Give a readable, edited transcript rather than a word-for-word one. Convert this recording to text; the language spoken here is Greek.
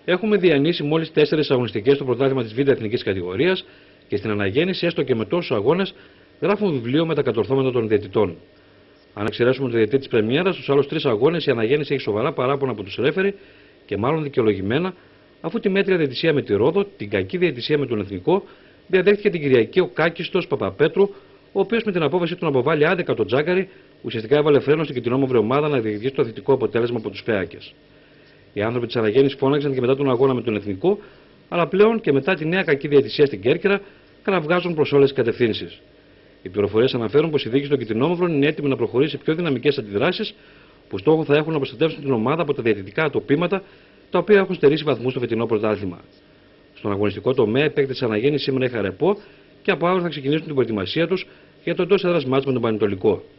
Έχουμε διανύσει μόλις 4 αγωνιστικές στο πρωτάθλημα της Β' Εθνικής Κατηγορίας και στην αναγέννηση, έστω και με τόσους αγώνες, γράφουμε βιβλίο με τα κατορθώματα των διαιτητών. Αν εξαιρέσουμε τον διαιτητή της Πρεμιέρας, στους άλλους 3 αγώνες η αναγέννηση έχει σοβαρά παράπονα από τους ρέφεροι και μάλλον δικαιολογημένα, αφού τη μέτρια διαιτησία με τη Ρόδο, την κακή διαιτησία με τον Εθνικό, διαδέχτηκε την Κυριακή ο κάκιστος Παπαπέτρου, ο οποίος με την απόφαση του να αποβάλει άδεκα τον Τζάκαρη, ουσιαστικά έβαλε φρένο στην κυτρινόμαυρη ομάδα να διεκδικήσει το θετικό αποτέλεσμα από τους Φέακες. Οι άνθρωποι της αναγέννησης φώναξαν και μετά τον αγώνα με τον Εθνικό, αλλά πλέον και μετά τη νέα κακή διαιτησία στην Κέρκυρα, κραυγάζουν προς όλες τις κατευθύνσεις. Οι πληροφορίες αναφέρουν πως η διοίκηση των Κυτρινόμαυρων είναι έτοιμη να προχωρήσει σε πιο δυναμικές αντιδράσεις, που στόχο θα έχουν να προστατεύσουν την ομάδα από τα διαιτητικά ατοπήματα, τα οποία έχουν στερήσει βαθμούς στο φετινό πρωτάθλημα. Στον αγωνιστικό τομέα, οι παίκτες της αναγέννησης σήμερα είχαν ρεπό και από αύριο θα ξεκινήσουν την προετοιμασία τους για το εντός έδρας μάτς με τον Πανετολικό.